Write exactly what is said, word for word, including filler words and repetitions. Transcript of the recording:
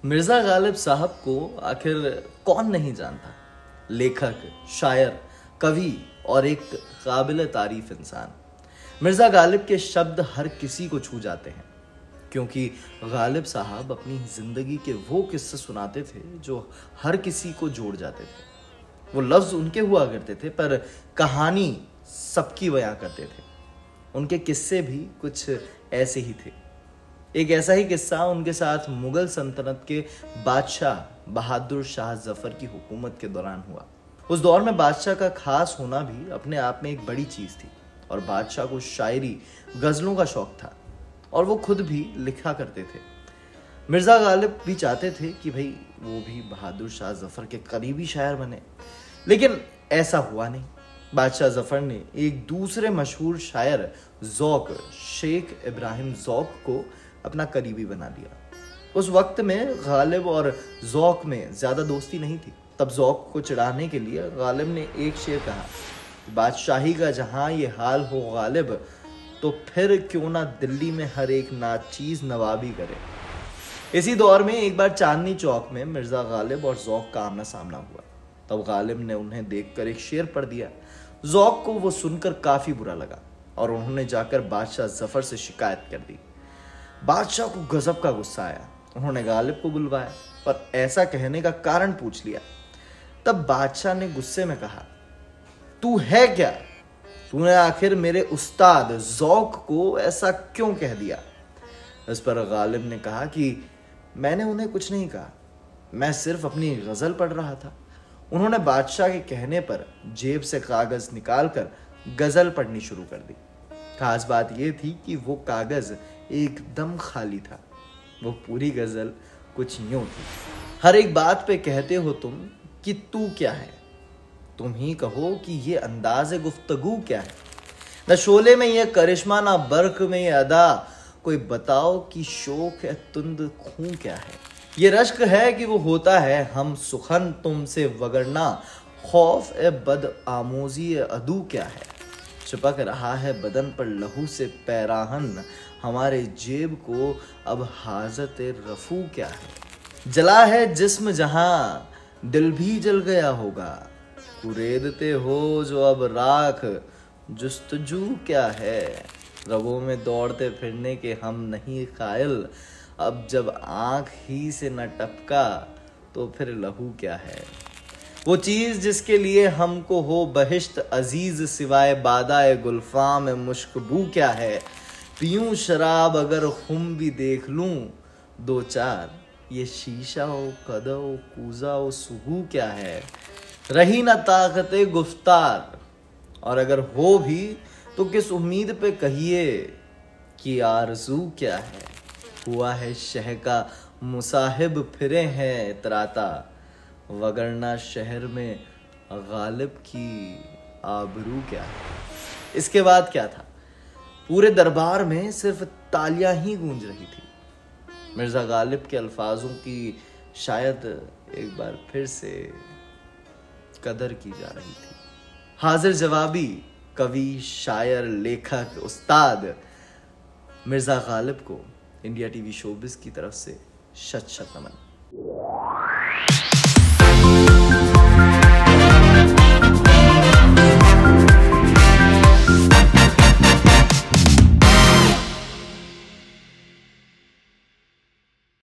मिर्ज़ा गालिब साहब को आखिर कौन नहीं जानता। लेखक, शायर, कवि और एक काबिल तारीफ इंसान। मिर्ज़ा गालिब के शब्द हर किसी को छू जाते हैं, क्योंकि गालिब साहब अपनी ज़िंदगी के वो किस्से सुनाते थे जो हर किसी को जोड़ जाते थे। वो लफ्ज़ उनके हुआ करते थे, पर कहानी सबकी बयां करते थे। उनके किस्से भी कुछ ऐसे ही थे। एक ऐसा ही किस्सा उनके साथ मुगल सल्तनत के बादशाह बहादुर शाह जफर की हुकूमत के दौरान हुआ। उस दौर में बादशाह का खास होना भी अपने आप में एक बड़ी चीज थी, और बादशाह को शायरी, गजलों का शौक था और वो खुद भी लिखा करते थे। मिर्ज़ा गालिब भी चाहते थे कि भाई वो भी बहादुर शाह जफर के करीबी शायर बने, लेकिन ऐसा हुआ नहीं। बादशाह जफर ने एक दूसरे मशहूर शायर ज़ौक़ शेख इब्राहिम ज़ौक़ को अपना करीबी बना लिया। उस वक्त में गालिब और ज़ौक़ में ज्यादा दोस्ती नहीं थी। तब ज़ौक़ को चिढ़ाने के लिए गालिब ने एक शेर कहा, बादशाही का जहां ये हाल हो गालिब, तो फिर क्यों ना दिल्ली में हर एक नाचीज नवाबी करे। इसी दौर में एक बार चांदनी चौक में मिर्ज़ा गालिब और ज़ौक़ का आमना सामना हुआ। तब गालिब ने उन्हें देखकर एक शेर पढ़ दिया। ज़ौक़ को वो सुनकर काफी बुरा लगा और उन्होंने जाकर बादशाह जफर से शिकायत कर दी। बादशाह को गजब का गुस्सा आया। उन्होंने गालिब को बुलवाया और ऐसा कहने का कारण पूछ लिया। तब बादशाह ने गुस्से में कहा, तू है क्या? तूने आखिर मेरे उस्ताद ज़ौक़ को ऐसा क्यों कह दिया? इस पर गालिब ने कहा कि मैंने उन्हें कुछ नहीं कहा, मैं सिर्फ अपनी गजल पढ़ रहा था। उन्होंने बादशाह के कहने पर जेब से कागज निकालकर गजल पढ़नी शुरू कर दी। खास बात यह थी कि वो कागज एकदम खाली था। वो पूरी गजल कुछ यूं थी, हर एक बात पे कहते हो तुम कि तू क्या है, तुम ही कहो कि ये अंदाज़े गुफ्तगू क्या है। न शोले में ये करिश्मा, ना बर्क में ये अदा, कोई बताओ कि शोक है तुंद खूं क्या है। ये रश्क है कि वो होता है हम सुखन तुमसे, वगरना खौफ ए बद आमोजी अदू क्या है। चिपक रहा है बदन पर लहू से पैराहन, हमारे जेब को अब हाजत रफू क्या है। जला है जिस्म जहां दिल भी जल गया होगा, कुरेदते हो जो अब राख जुस्तजू क्या है। रगों में दौड़ते फिरने के हम नहीं कायल, अब जब आंख ही से न टपका तो फिर लहू क्या है। वो चीज जिसके लिए हमको हो बहिश्त अजीज, सिवाय बादाए गुल्फा में मुश्कबू क्या है। पीऊं शराब अगर खुम भी देख लूं दो चार, ये शीशा हो कदो कूजा हो सुहू क्या है। रही ना ताकते गुफ्तार, और अगर हो भी तो किस उम्मीद पे कहिए कि आरज़ू क्या है। हुआ है शह का मुसाहिब फिरे हैं इतराता, वगरना शहर में गालिब की आबरू क्या है। इसके बाद क्या था? पूरे दरबार में सिर्फ तालियां ही गूंज रही थी। मिर्ज़ा गालिब के अल्फाजों की शायद एक बार फिर से कदर की जा रही थी। हाजिर जवाबी कवि, शायर, लेखक, उस्ताद मिर्ज़ा गालिब को इंडिया टीवी शोबिज़ की तरफ से शत शत नमन।